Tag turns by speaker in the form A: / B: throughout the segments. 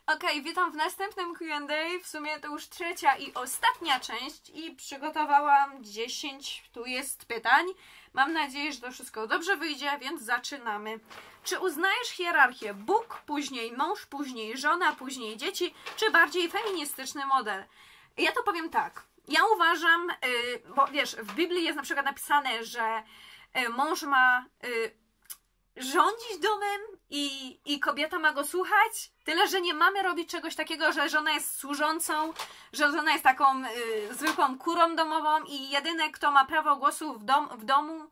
A: Okej, witam w następnym Q&A, w sumie to już trzecia i ostatnia część i przygotowałam 10, tu jest pytań. Mam nadzieję, że to wszystko dobrze wyjdzie, więc zaczynamy. Czy uznajesz hierarchię Bóg, później mąż, później żona, później dzieci, czy bardziej feministyczny model? Ja to powiem tak, ja uważam, bo wiesz, w Biblii jest na przykład napisane, że mąż ma rządzić domem i kobieta ma go słuchać, tyle, że nie mamy robić czegoś takiego, że żona jest służącą, że żona jest taką zwykłą kurą domową i jedyny, kto ma prawo głosu w domu,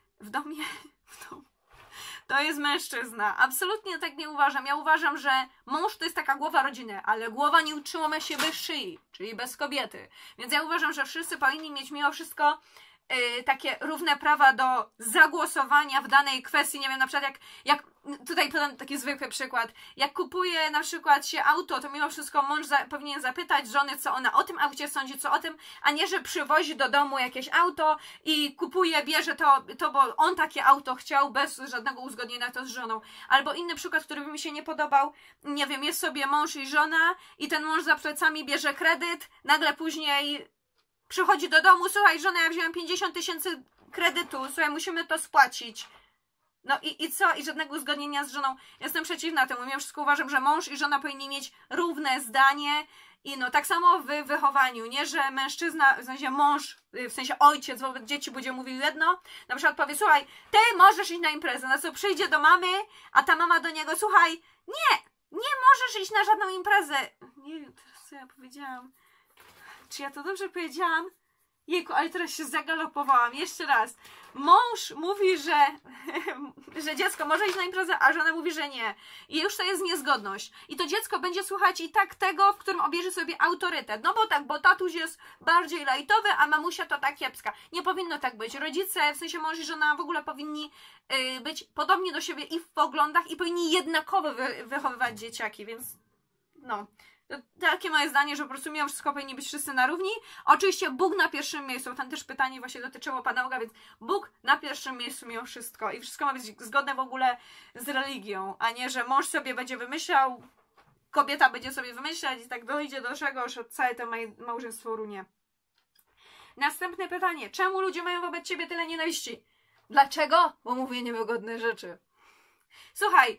A: to jest mężczyzna. Absolutnie tak nie uważam. Ja uważam, że mąż to jest taka głowa rodziny, ale głowa nie utrzyma się bez szyi, czyli bez kobiety. Więc ja uważam, że wszyscy powinni mieć mimo wszystko takie równe prawa do zagłosowania w danej kwestii. Nie wiem, na przykład jak tutaj podam taki zwykły przykład. Jak kupuje na przykład się auto, to mimo wszystko mąż powinien zapytać żony, co ona o tym aucie sądzi, co o tym, a nie, że przywozi do domu jakieś auto i kupuje, bierze to, bo on takie auto chciał, bez żadnego uzgodnienia to z żoną. Albo inny przykład, który by mi się nie podobał, nie wiem, jest sobie mąż i żona i ten mąż za plecami bierze kredyt, nagle później przychodzi do domu, słuchaj żona, ja wziąłem 50 000 kredytu, słuchaj, musimy to spłacić. No i co? I żadnego uzgodnienia z żoną. Jestem przeciwna temu. Mimo wszystko uważam, że mąż i żona powinni mieć równe zdanie. I no tak samo w wychowaniu. Nie, że mężczyzna, w sensie mąż, w sensie ojciec wobec dzieci będzie mówił jedno. Na przykład powie, słuchaj, ty możesz iść na imprezę. Na co przyjdzie do mamy, a ta mama do niego, słuchaj, nie możesz iść na żadną imprezę. Nie wiem teraz, co ja powiedziałam. Czy ja to dobrze powiedziałam? Jejku, ale teraz się zagalopowałam. Jeszcze raz. Mąż mówi, że dziecko może iść na imprezę, a żona mówi, że nie. I już to jest niezgodność. I to dziecko będzie słuchać i tak tego, w którym obierze sobie autorytet. No bo tak, bo tatuś jest bardziej lajtowy, a mamusia to tak kiepska. Nie powinno tak być. Rodzice, w sensie mąż i żona w ogóle powinni być podobni do siebie i w poglądach i powinni jednakowo wychowywać dzieciaki, więc no. Takie moje zdanie, że po prostu mimo wszystko powinni być wszyscy na równi. Oczywiście Bóg na pierwszym miejscu. Tam też pytanie właśnie dotyczyło Pana Boga, więc Bóg na pierwszym miejscu mimo wszystko. I wszystko ma być zgodne w ogóle z religią, a nie, że mąż sobie będzie wymyślał, kobieta będzie sobie wymyślać i tak dojdzie do czegoś, że całe to małżeństwo runie. Następne pytanie. Czemu ludzie mają wobec Ciebie tyle nienawiści? Dlaczego? Bo mówię niewygodne rzeczy. Słuchaj,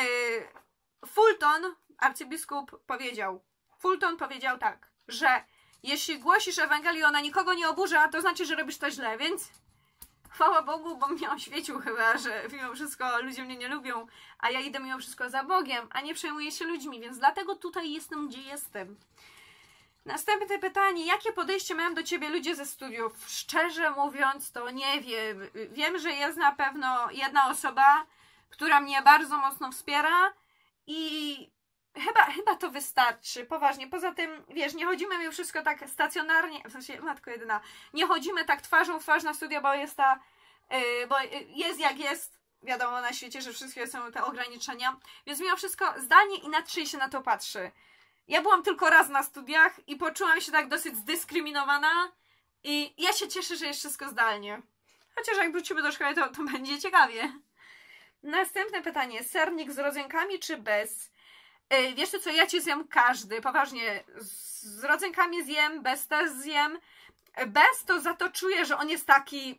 A: Fulton, arcybiskup Fulton powiedział tak, że jeśli głosisz Ewangelię, ona nikogo nie oburza, to znaczy, że robisz to źle, więc chwała Bogu, bo mnie oświecił chyba, że mimo wszystko ludzie mnie nie lubią, a ja idę mimo wszystko za Bogiem, a nie przejmuję się ludźmi, więc dlatego tutaj jestem, gdzie jestem. Następne pytanie, jakie podejście mają do Ciebie ludzie ze studiów? Szczerze mówiąc, to nie wiem. Wiem, że jest na pewno jedna osoba, która mnie bardzo mocno wspiera i chyba to wystarczy, poważnie. Poza tym, wiesz, nie chodzimy mimo wszystko tak stacjonarnie, w sensie, matko jedyna, nie chodzimy tak twarzą w twarz na studia, bo jest bo jest jak jest, wiadomo na świecie, że wszystkie są te ograniczenia, więc mimo wszystko zdalnie inaczej się na to patrzy. Ja byłam tylko raz na studiach i poczułam się tak dosyć zdyskryminowana i ja się cieszę, że jest wszystko zdalnie. Chociaż jak wrócimy do szkoły, to będzie ciekawie. Następne pytanie, sernik z rodzynkami czy bez? Wiesz co, ja Ci zjem każdy, poważnie, z rodzynkami zjem, bez też zjem. Bez to za to czuję, że on jest taki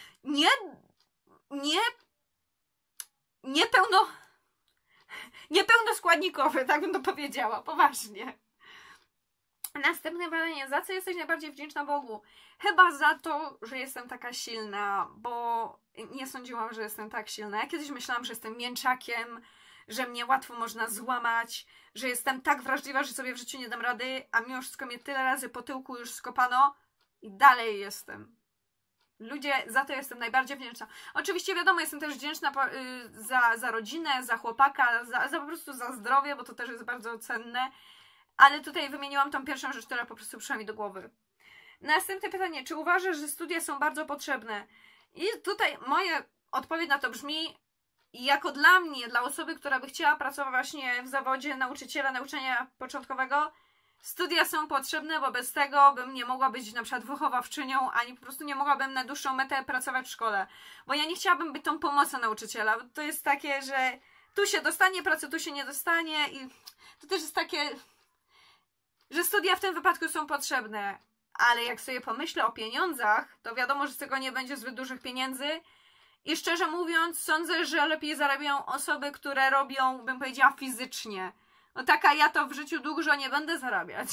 A: niepełnoskładnikowy, tak bym to powiedziała, poważnie. Następne pytanie, za co jesteś najbardziej wdzięczna Bogu? Chyba za to, że jestem taka silna, bo nie sądziłam, że jestem tak silna. Ja kiedyś myślałam, że jestem mięczakiem, że mnie łatwo można złamać, że jestem tak wrażliwa, że sobie w życiu nie dam rady, a mimo wszystko mnie tyle razy po tyłku już skopano i dalej jestem. Ludzie, za to jestem najbardziej wdzięczna. Oczywiście wiadomo, jestem też wdzięczna za rodzinę, za chłopaka, po prostu za zdrowie, bo to też jest bardzo cenne, ale tutaj wymieniłam tą pierwszą rzecz, która po prostu przyszła mi do głowy. Następne pytanie, czy uważasz, że studia są bardzo potrzebne? I tutaj moja odpowiedź na to brzmi, jako dla mnie, dla osoby, która by chciała pracować właśnie w zawodzie nauczyciela, nauczania początkowego, studia są potrzebne, bo bez tego bym nie mogła być na przykład wychowawczynią, ani po prostu nie mogłabym na dłuższą metę pracować w szkole. Bo ja nie chciałabym być tą pomocą nauczyciela. To jest takie, że tu się dostanie pracę, tu się nie dostanie i to też jest takie, że studia w tym wypadku są potrzebne, ale jak sobie pomyślę o pieniądzach, to wiadomo, że z tego nie będzie zbyt dużych pieniędzy i szczerze mówiąc sądzę, że lepiej zarabiają osoby, które robią, bym powiedziała, fizycznie. No taka ja to w życiu dużo nie będę zarabiać.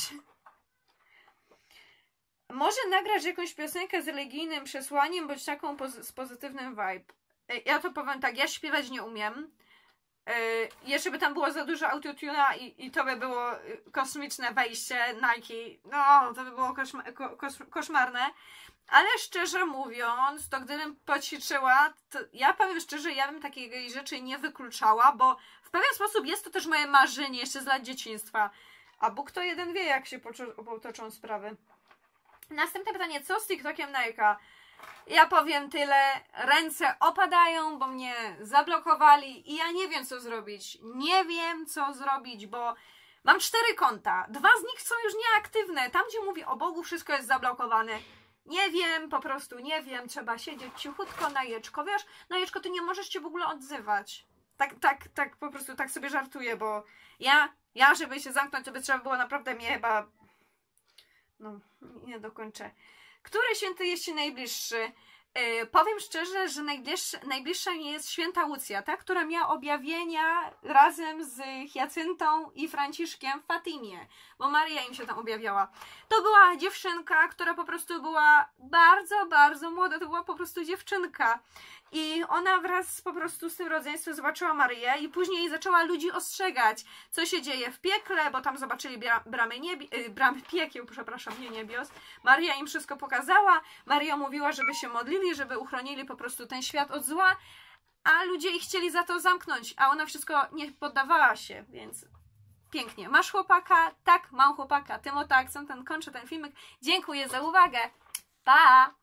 A: Może nagrać jakąś piosenkę z religijnym przesłaniem, bądź taką z pozytywnym vibe. Ja to powiem tak, ja śpiewać nie umiem. Jeszcze by tam było za dużo autotuna i to by było kosmiczne wejście Nike. No, to by było koszmarne. Ale szczerze mówiąc, to gdybym poćwiczyła, to ja powiem szczerze, ja bym takiej rzeczy nie wykluczała, bo w pewien sposób jest to też moje marzenie jeszcze z lat dzieciństwa. A Bóg to jeden wie, jak się potoczą sprawy. Następne pytanie, co z TikTokiem Nike'a? Ja powiem tyle, ręce opadają, bo mnie zablokowali i ja nie wiem co zrobić. Nie wiem co zrobić, bo mam 4 konta. 2 z nich są już nieaktywne. Tam gdzie mówi o Bogu wszystko jest zablokowane. Nie wiem, po prostu nie wiem. Trzeba siedzieć cichutko na Jeczko. Wiesz, na Jeczko ty nie możesz się w ogóle odzywać. Tak po prostu tak sobie żartuję, bo ja żeby się zamknąć, to by trzeba było naprawdę mnie chyba... No, nie dokończę. Który święty jest Ci najbliższy? Powiem szczerze, że najbliższa mi jest święta Łucja, ta, która miała objawienia razem z Hiacyntą i Franciszkiem w Fatimie, bo Maria im się tam objawiała. To była dziewczynka, która po prostu była bardzo, bardzo młoda, to była po prostu dziewczynka. I ona wraz po prostu z tym rodzeństwem zobaczyła Maryję i później zaczęła ludzi ostrzegać, co się dzieje w piekle, bo tam zobaczyli bramy piekieł, przepraszam, nie niebios. Maria im wszystko pokazała, Maria mówiła, żeby się modlili, żeby uchronili po prostu ten świat od zła, a ludzie ich chcieli za to zamknąć, a ona wszystko nie poddawała się, więc pięknie. Masz chłopaka? Tak, mam chłopaka. Tym oto akcentem kończę ten filmik. Dziękuję za uwagę. Pa!